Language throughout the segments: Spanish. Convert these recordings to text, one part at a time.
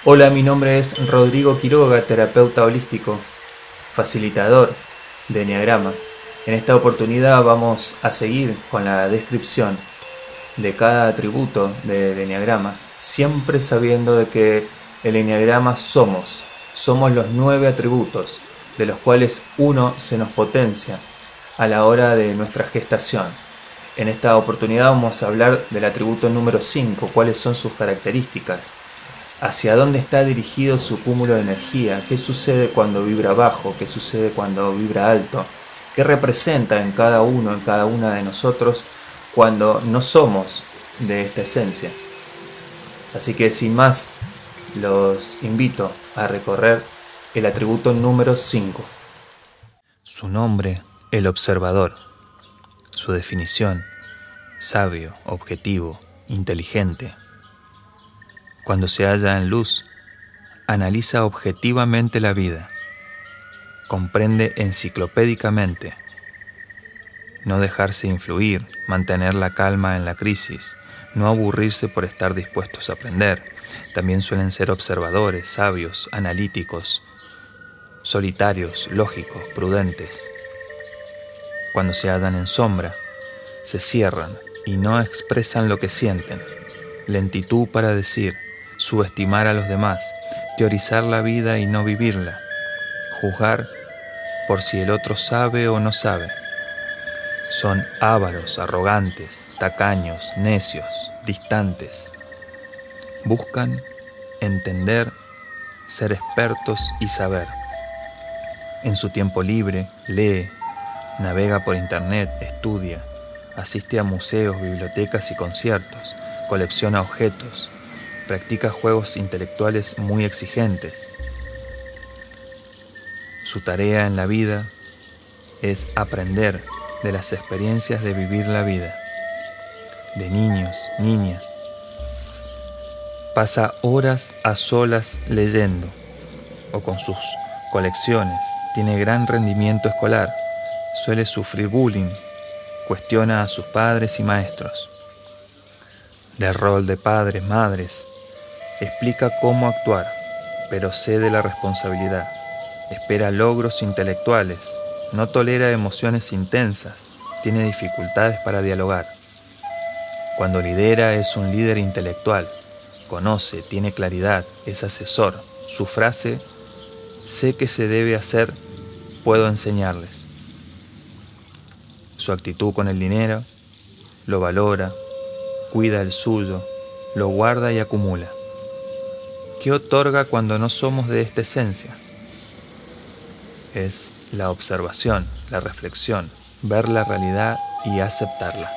Hola, mi nombre es Rodrigo Quiroga, terapeuta holístico, facilitador de Eneagrama. En esta oportunidad vamos a seguir con la descripción de cada atributo del Eneagrama, siempre sabiendo de que el Eneagrama somos los 9 atributos, de los cuales uno se nos potencia a la hora de nuestra gestación. En esta oportunidad vamos a hablar del atributo número 5, cuáles son sus características, hacia dónde está dirigido su cúmulo de energía, qué sucede cuando vibra bajo, qué sucede cuando vibra alto, qué representa en cada uno, en cada una de nosotros cuando no somos de esta esencia. Así que sin más, los invito a recorrer el atributo número 5. Su nombre, el observador. Su definición, sabio, objetivo, inteligente. Cuando se halla en luz, analiza objetivamente la vida, comprende enciclopédicamente, no dejarse influir, mantener la calma en la crisis, no aburrirse por estar dispuestos a aprender. También suelen ser observadores, sabios, analíticos, solitarios, lógicos, prudentes. Cuando se hallan en sombra, se cierran y no expresan lo que sienten. Lentitud para decir, subestimar a los demás, teorizar la vida y no vivirla, juzgar por si el otro sabe o no sabe. Son ávaros, arrogantes, tacaños, necios, distantes. Buscan entender, ser expertos y saber. En su tiempo libre, lee, navega por internet, estudia, asiste a museos, bibliotecas y conciertos, colecciona objetos, practica juegos intelectuales muy exigentes. Su tarea en la vida es aprender de las experiencias de vivir la vida, de niños, niñas. Pasa horas a solas leyendo o con sus colecciones. Tiene gran rendimiento escolar, suele sufrir bullying, cuestiona a sus padres y maestros. Del rol de padres, madres, explica cómo actuar, pero cede la responsabilidad. Espera logros intelectuales, no tolera emociones intensas, tiene dificultades para dialogar. Cuando lidera es un líder intelectual, conoce, tiene claridad, es asesor. Su frase, sé que se debe hacer, puedo enseñarles. Su actitud con el dinero, lo valora, cuida el suyo, lo guarda y acumula. ¿Qué otorga cuando no somos de esta esencia? Es la observación, la reflexión, ver la realidad y aceptarla.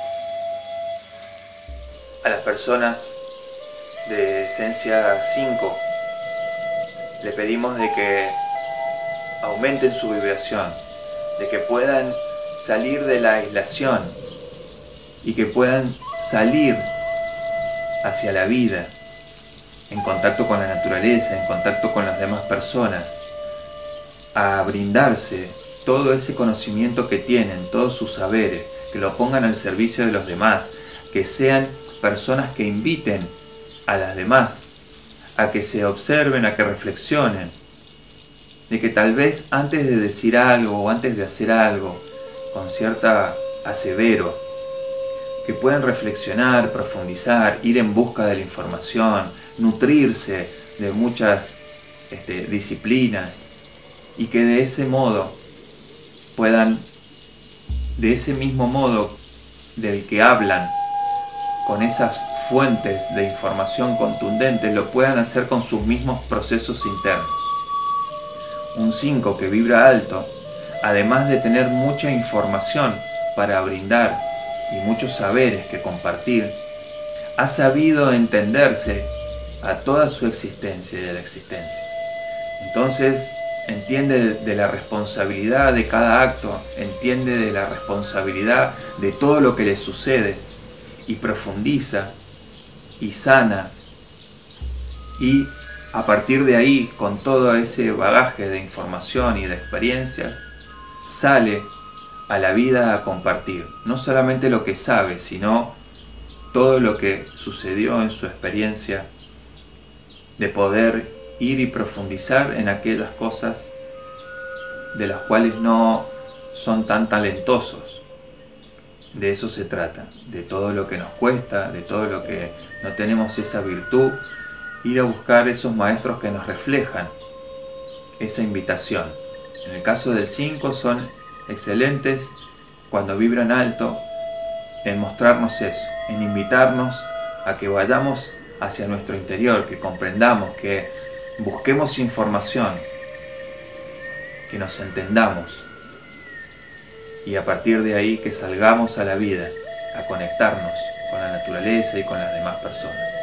A las personas de esencia 5 le pedimos de que aumenten su vibración, de que puedan salir de la aislación y que puedan salir hacia la vida, en contacto con la naturaleza, en contacto con las demás personas, a brindarse todo ese conocimiento que tienen, todos sus saberes, que lo pongan al servicio de los demás, que sean personas que inviten a las demás a que se observen, a que reflexionen, de que tal vez antes de decir algo o antes de hacer algo con cierta asevero, que puedan reflexionar, profundizar, ir en busca de la información, nutrirse de muchas disciplinas, y que de ese modo puedan, de ese mismo modo del que hablan, con esas fuentes de información contundentes, lo puedan hacer con sus mismos procesos internos. Un 5 que vibra alto, además de tener mucha información para brindar y muchos saberes que compartir, ha sabido entenderse a toda su existencia y de la existencia. Entonces, entiende de la responsabilidad de cada acto, entiende de la responsabilidad de todo lo que le sucede y profundiza y sana, y a partir de ahí, con todo ese bagaje de información y de experiencias, sale a la vida a compartir, no solamente lo que sabe, sino todo lo que sucedió en su experiencia de poder ir y profundizar en aquellas cosas de las cuales no son tan talentosos. De eso se trata, de todo lo que nos cuesta, de todo lo que no tenemos esa virtud, ir a buscar esos maestros que nos reflejan esa invitación. En el caso del 5 son excelentes cuando vibran alto en mostrarnos eso, en invitarnos a que vayamos hacia nuestro interior, que comprendamos, que busquemos información, que nos entendamos y a partir de ahí que salgamos a la vida, a conectarnos con la naturaleza y con las demás personas.